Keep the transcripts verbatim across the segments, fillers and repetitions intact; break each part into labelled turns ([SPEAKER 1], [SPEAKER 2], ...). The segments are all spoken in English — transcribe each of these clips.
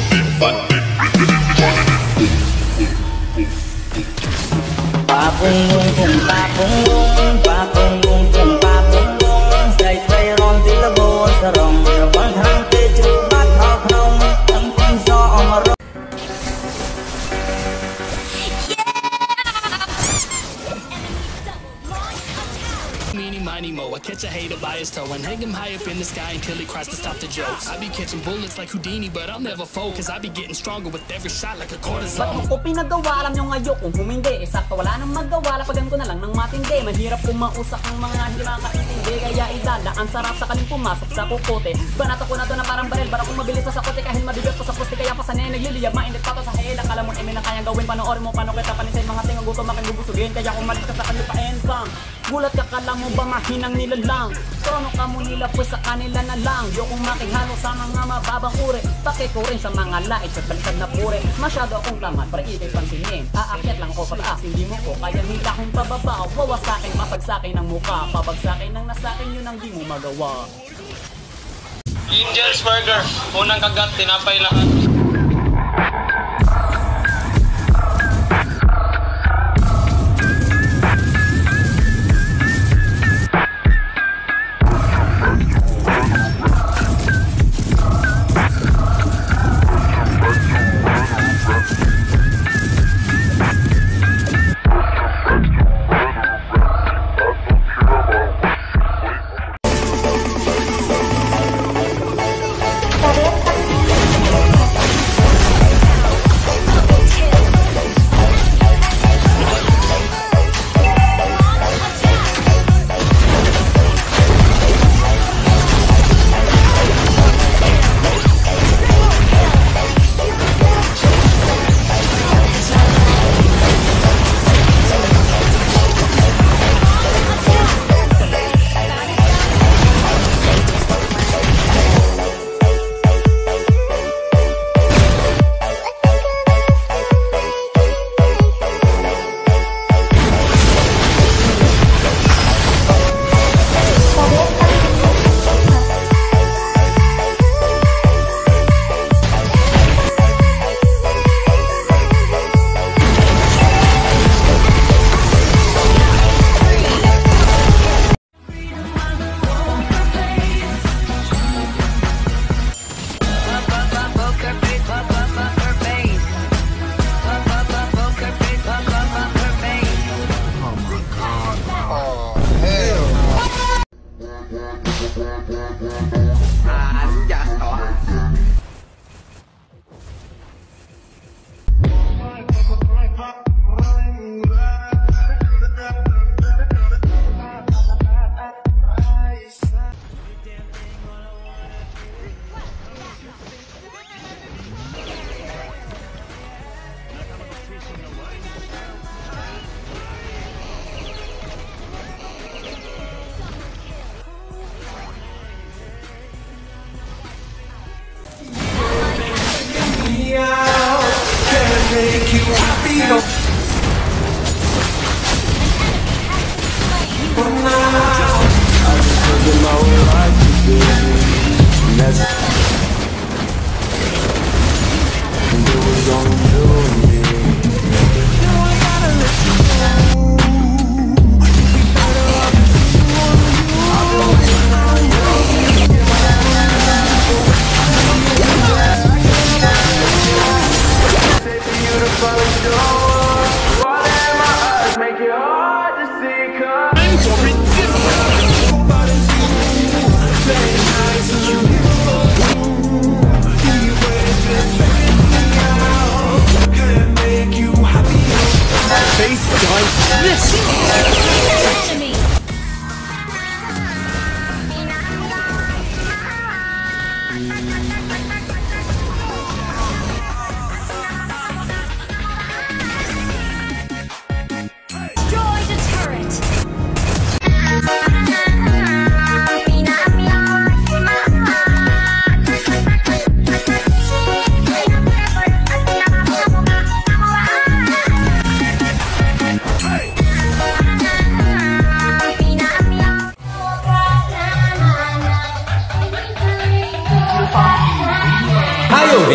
[SPEAKER 1] I catch a hater by his toe and hang him high up in the sky until he cries to stop the jokes. I be catching bullets like Houdini, but I'll never fold, cause I be getting stronger with every shot like a cortisone.
[SPEAKER 2] Ba't mo ko pinagawa? Alam nyo ngayon kung humindi, eksakto wala nang magawa, lapagan ko na lang ng matindi. Mahirap kumausak ang mga hindi makaintindi, kaya idala ang sarap sa kaling pumasok sa kukote. Banata ko na to na parang baril, bara kung mabilis sa sakote, kahit mabigat ko sa poste, kaya pasanay nagliliyab, mainit pa to sa hela. Kala mo eme na kayang gawin, panoorin mo paano kita paninsay mga tingang gusto makagubusugin, kaya kung malis ka sa kanil paen pang gulat ka, kala mo ba mahinang nila lang? Trono ka mo nila pues sa kanila na lang. Yo kung makihalo sa mga mababang uri, pake ko rin sa mga lait at baliktad na puri. Masyado akong lamat para ikay pansinin. Aakyat lang ako pataas, hindi mo ko kaya nila kong pababa. Wawasakin, mapagsakin ng muka, pabagsakin ng nasakin, yun ang di mo magawa.
[SPEAKER 3] Angel's Burger, unang kagat, tinapay lahat.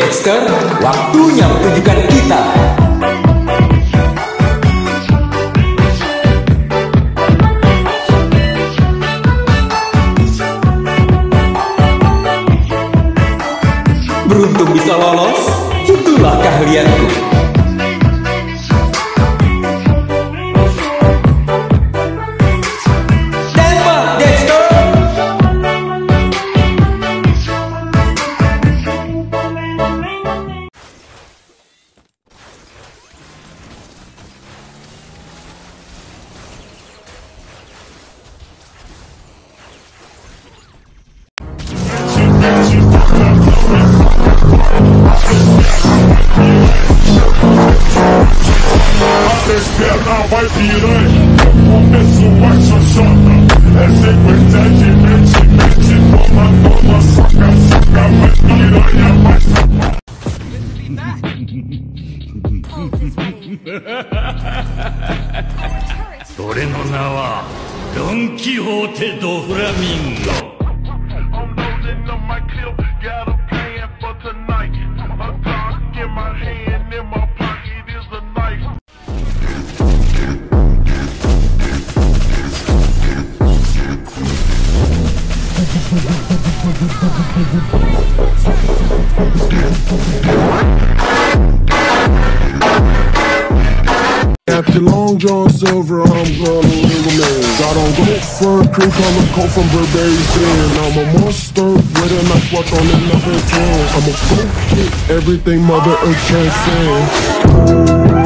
[SPEAKER 4] Dexter, waktunya pertunjukan kita. Beruntung bisa lolos, itulah keahlianku. Tembak, Dexter!
[SPEAKER 5] Vai piranha, começo vai xoxota. É sequência de mente, mente, toma, toma, saca, saca, vai piranha, vai safar. Dore no na wa Don Quixote do Flamingo. I'm loading up my clip, got a plan for tonight. A dog in my hand, in my pocket is a knife. After Long John Silver, I'm gonna leave a man. Got on gold fur, cream color coat from Burberry Skin. I'm a monster with a nice watch on the number ten. I'm a go get everything Mother Earth transcends.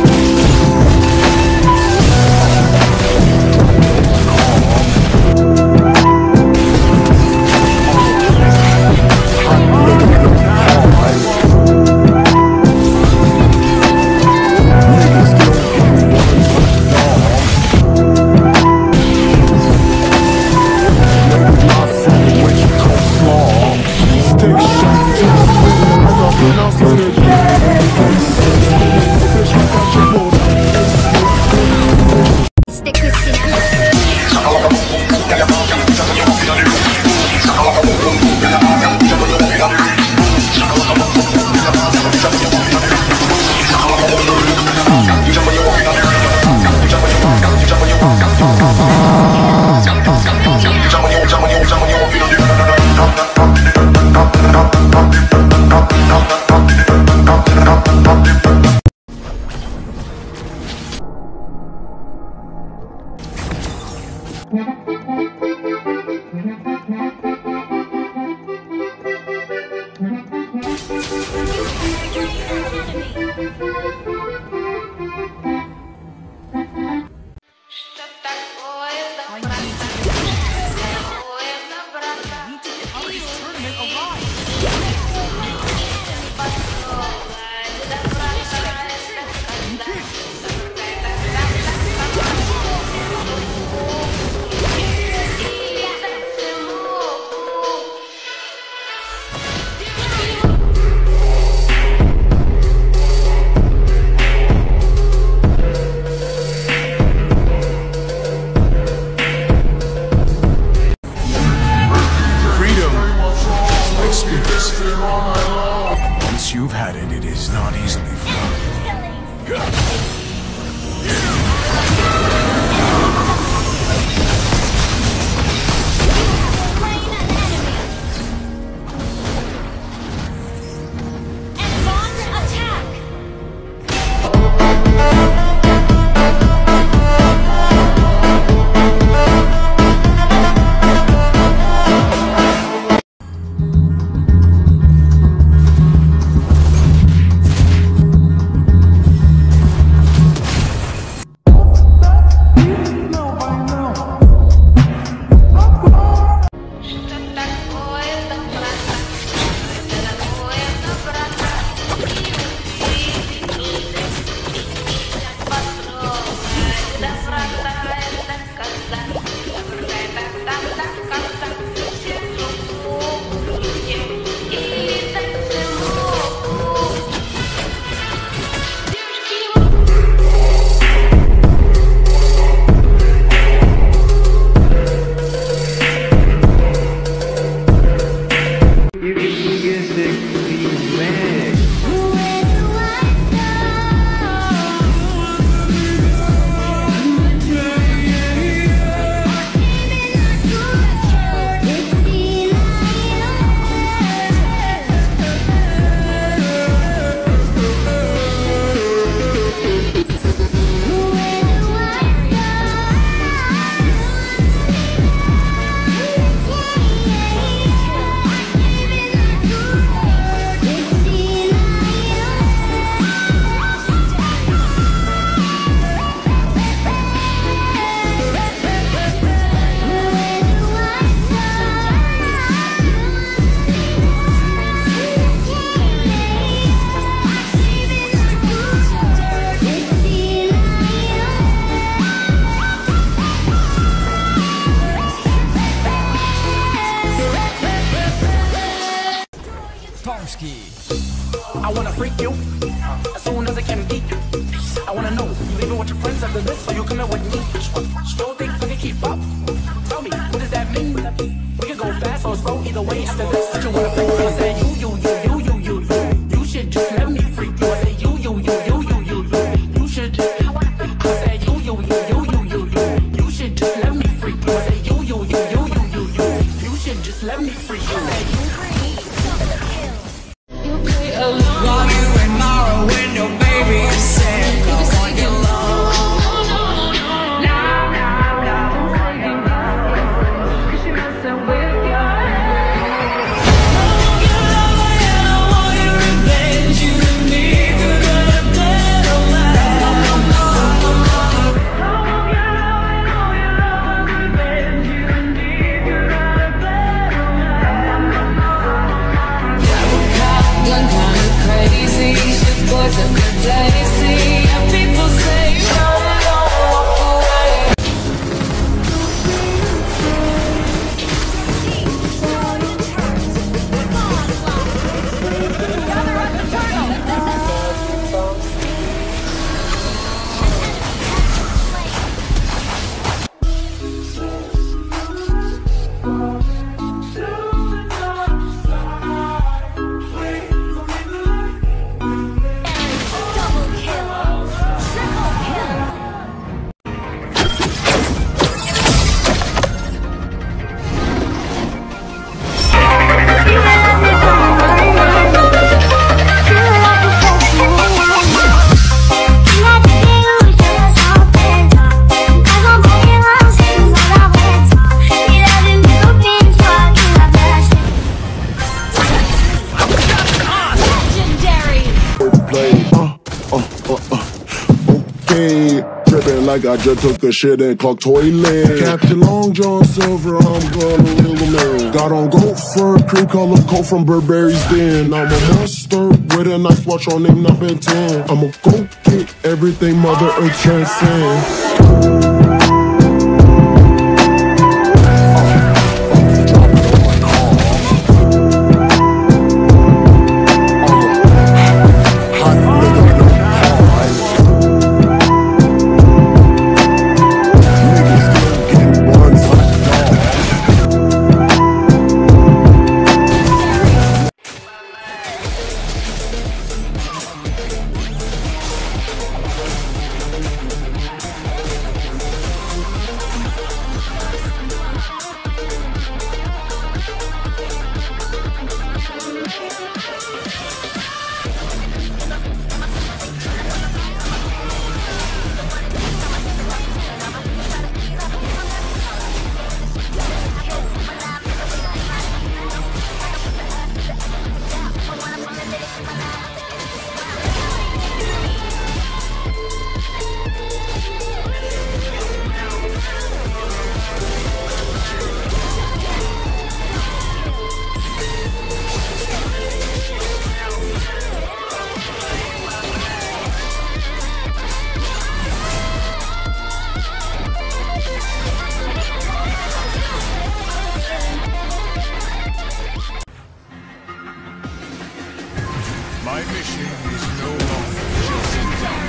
[SPEAKER 5] You've had it, it is not easily found.
[SPEAKER 6] I wanna freak you as soon as I can beat you. I wanna know, you leaving with your friends after this, or you coming with me? Don't think I can keep up. Tell me, what does that mean? We can go fast or slow, either way after this. But you wanna freak me? I said you, you, you, you, you, you, you. You should just let me freak you. I said you, you, you, you, you, you, you. You should. I said you, you, you, you, you, you, you. You should just let me freak you. I said you, you, you, you, you, you, you. You should just let me freak you. I said you.
[SPEAKER 7] Love you tomorrow when your baby is sick. I want your love. Now, now, now, cause you're messing with your head. I want your love and I want your revenge. You and me could run a better life. I want your love and all your love and revenge. You and me could run a better life. Gun kind of crazy, she's poison for tasty. And people say, run, don't walk away.
[SPEAKER 5] Like I just took a shit and clocked toilet. Captain Long John Silver, I'm gonna reel him in. Got on goat fur, cream color coat from Burberry's Den. I'm a monster with a nice watch on name number ten. I'ma go get everything Mother Earth transcends.
[SPEAKER 8] My mission is no longer chasing down.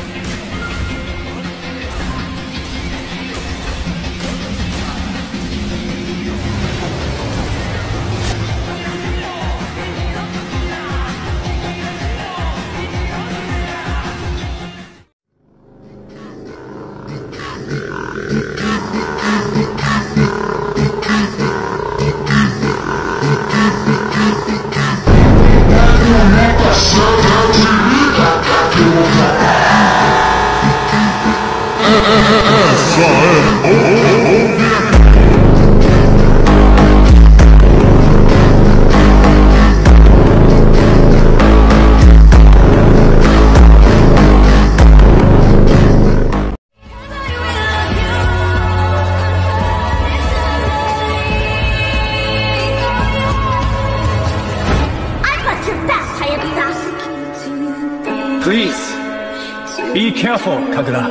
[SPEAKER 9] Please, be careful, Kagura.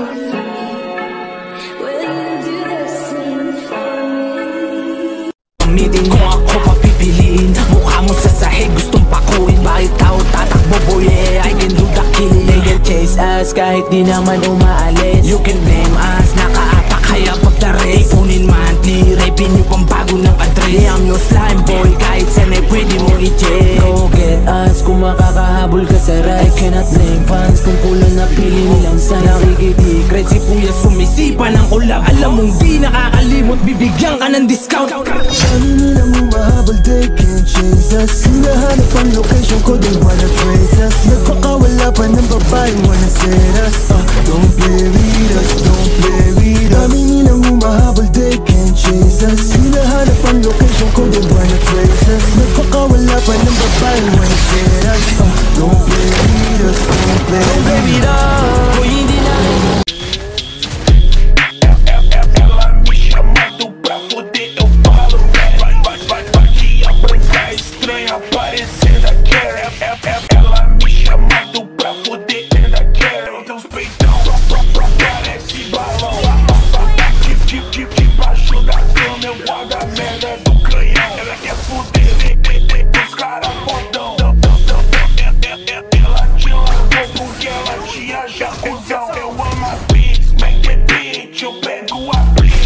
[SPEAKER 7] Gamitin mo ako papipiliin. Mukha mo sa sahig, gustong pakuin. Bakit tao tatakbo boy?
[SPEAKER 6] lumabas kahit di naman umaalis. You can blame us, nakaapak kaya pagtarik. Ipunin monthly, rapin yung pambago ng address. Di I'm your slime boy, kahit sanay pwede mo i-check. Go get us, kung makakahabol ka sa ride. I cannot blame fans kung kulang na pili nilang sa nakikitik. Red si Puya sumisipa ng ulap. Alam mong di nakakalimot, bibigyan ka ng discount.
[SPEAKER 10] Ano nilang umahabol, they can't chase us. Hinahanap ang location ko, they wanna trace us. Nagpakawala pa ng babae, wanna set us uh, Don't play with us, don't play with us. Dami nilang umahabol, they can't chase us. Hinahanap ang location ko, they wanna trace us. Nagpakawala pa ng babae, wanna set us uh, Don't play with us, don't play with us. Hoy hindi na
[SPEAKER 11] Ela me chamando pra foder, eu falo rap. Vai, vai, vai, vai que a branca estranha aparecendo aqui. Ela me chamando pra foder, ainda quero teus peitão. Parece balão. Debaixo da cama eu guardo a merda do canhão. Ela quer foder, os caras fodão. Ela te largou porque ela te acha cuzão. Eu amo a beats, make the beat, eu pego a blitz.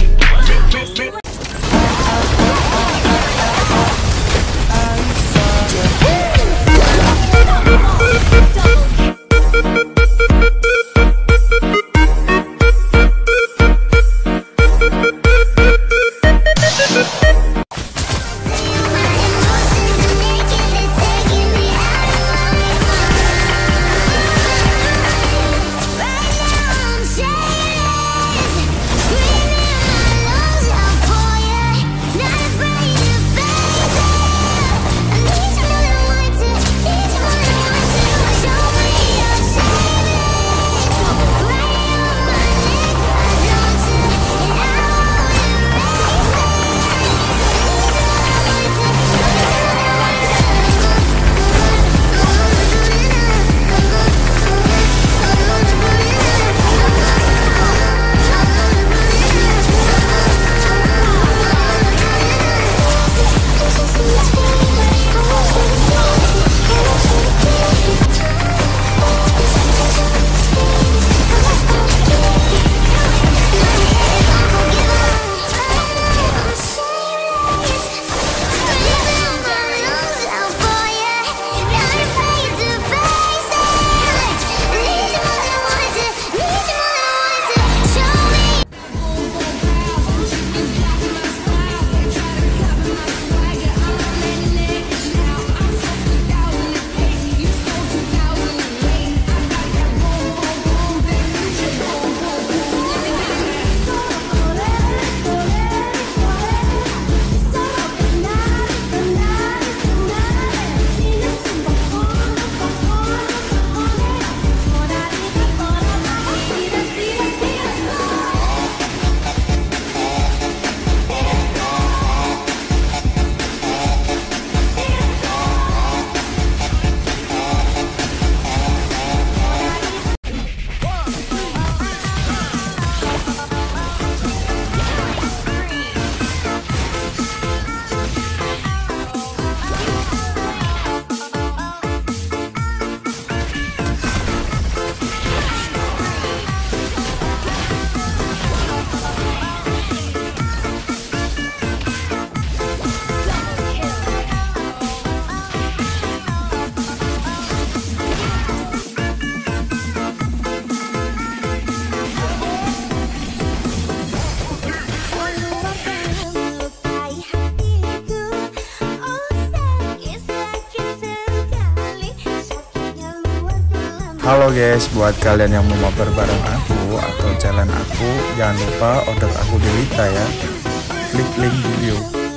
[SPEAKER 12] Halo guys, buat kalian yang mau mabar bareng aku atau jalan aku, jangan lupa order aku di Lita ya. Klik link di bio.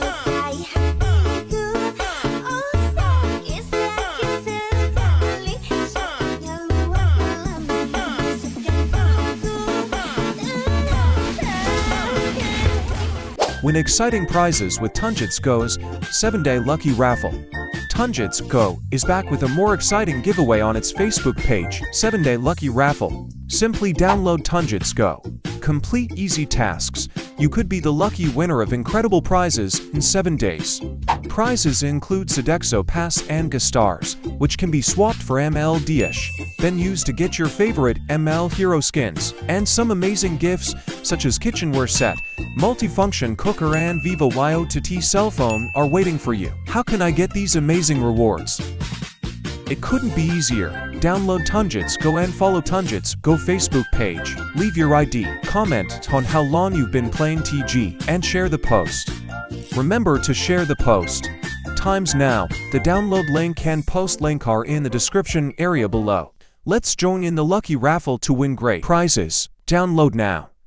[SPEAKER 13] Win exciting prizes with Tongits Go's seven day Lucky Raffle. Tongits Go is back with a more exciting giveaway on its Facebook page, seven day Lucky Raffle. Simply download Tongits Go. Complete easy tasks, you could be the lucky winner of incredible prizes in seven days. Prizes include Sodexo Pass and Gastars, which can be swapped for M L B B, then used to get your favorite M L hero skins, and some amazing gifts such as kitchenware set, multifunction cooker and Vivo Y O T T cell phone are waiting for you. How can I get these amazing rewards? It couldn't be easier. Download Tongits Go and follow Tongits Go Facebook page. Leave your I D, comment on how long you've been playing T G, and share the post. Remember to share the post. Times now, the download link and post link are in the description area below. Let's join in the lucky raffle to win great prizes. Download now.